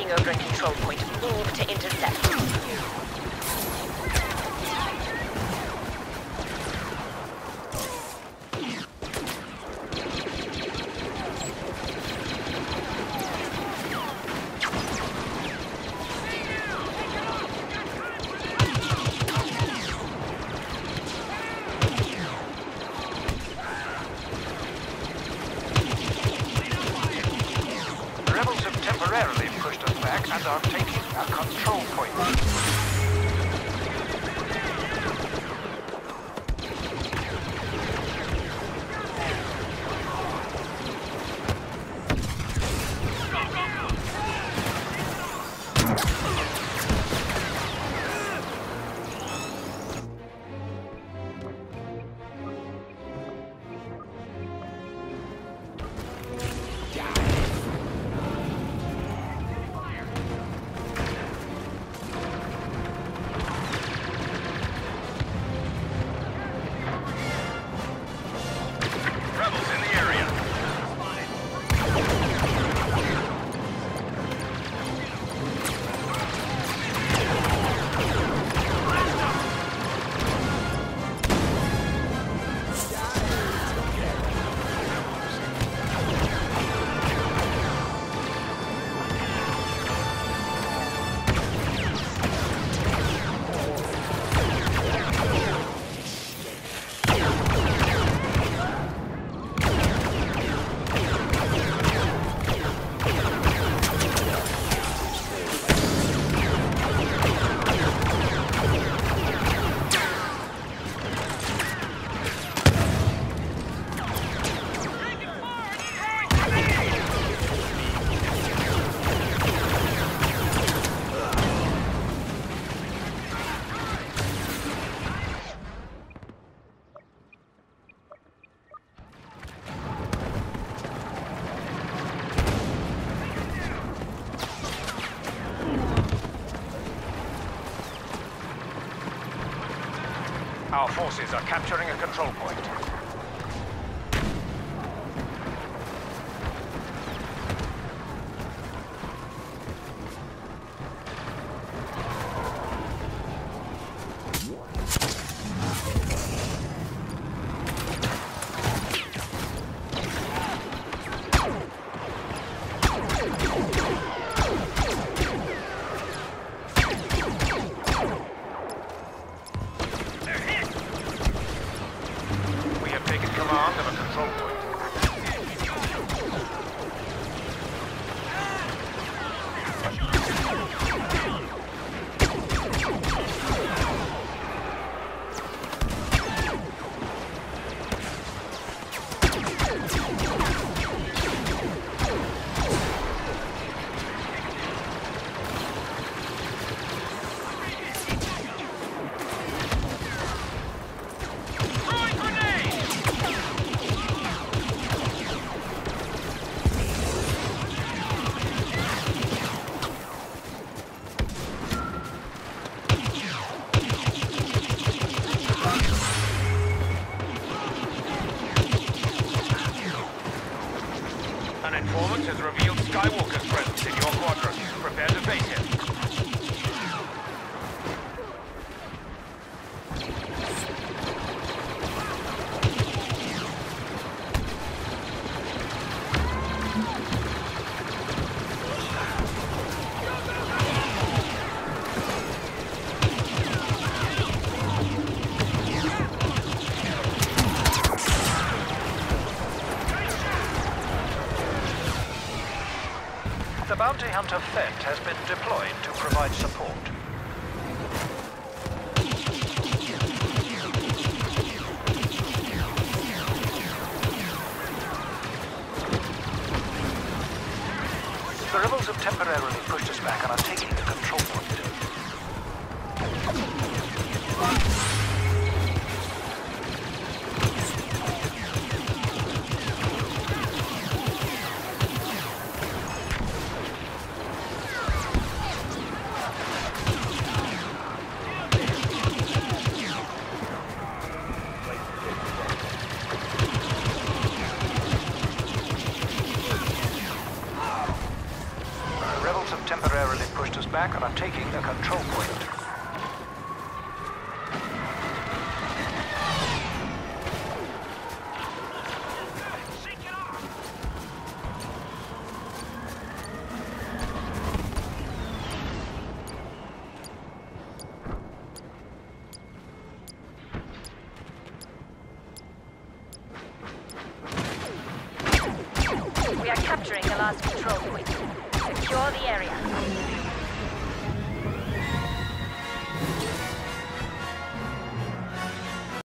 taking over a control point. Move to intercept. Temporarily pushed us back and are taking a control point. Our forces are capturing a control point. Command of a control point. An informant has revealed Skywalker's presence in your quadrant. Prepare to face him. The Bounty Hunter Fett has been deployed to provide support. The rebels have temporarily pushed us back and are taking the control point. Temporarily back and are taking the control point. We are capturing the last control point. Secure the area.